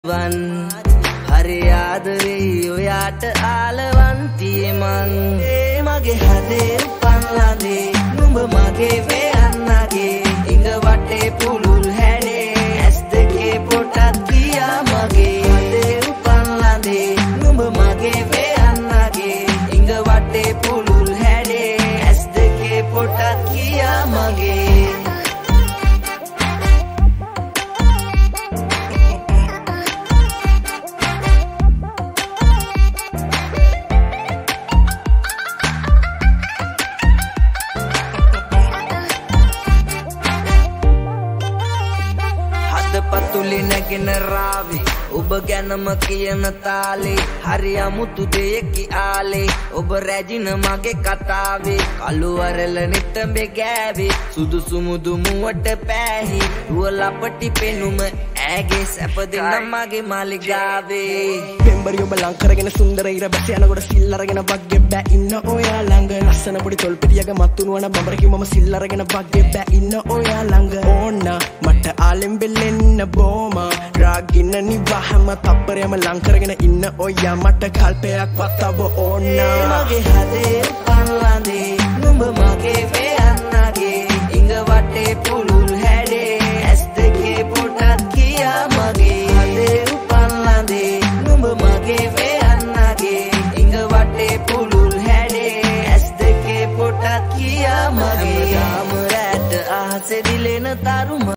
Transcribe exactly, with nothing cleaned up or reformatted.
වන් හරි ආදරේ ඔයාට ආලවන්තියේ මං ඒ මගේ හදේ උපන්ලදේ නුඹ මගේ වේයන්නගේ ඉඟ වටේ පුලුල් හැඩේ ඇස් දෙකේ පොටක් කියා මගේ හදේ උපන්ලදේ නුඹ මගේ වේයන්නගේ ඉඟ වටේ පුලුල් හැඩේ ඇස් දෙකේ පොටක් කියා මගේ පතුලි නැගෙන රාවේ ඔබ ගැනම කියන තාලේ හරි අමුතු දෙයකි ආලේ ඔබ රැජින මගේ කතාවේ කළු වරල නිතඹේ ගෑවේ සුදුසු මුදු මුවට පෑහි රුවලපටි පෙනුම ඇගේ සැප දෙන්න මගේ මාලිගාවේ පෙම්බරි ඔබ ලං කරගෙන සුන්දර ඉර බැස යනකොට සිල් අරගෙන වගේ බෑ ඉන්න ඔයා ළඟ ලස්සන පොඩි තොල් පිටියක මත්තුණුවන බඹරකි මම සිල් අරගෙන වගේ බෑ ඉන්න ඔයා ළඟ ඕන්න මට ආලෙන් බෙල්ලෙන්න බෝම රාගින්න නිවහම තප්පරයම ලං කරගෙන ඉන්න ඔයා මට කල්පයක් වත්තව ඕන්න මගේ හදේ උපන්ලදේ නුඹ මගේ වේයන්නගේ ඉඟ වටේ පුලුල් හැඩේ ඇස් දෙකේ පොටක් කියා මගේ හදේ උපන්ලදේ නුඹ මගේ වේයන්නගේ ඉඟ වටේ පුලුල් හැඩේ ඇස් දෙකේ පොටක් කියා මගේ යාම රැට අහසේ දිලෙන තරුම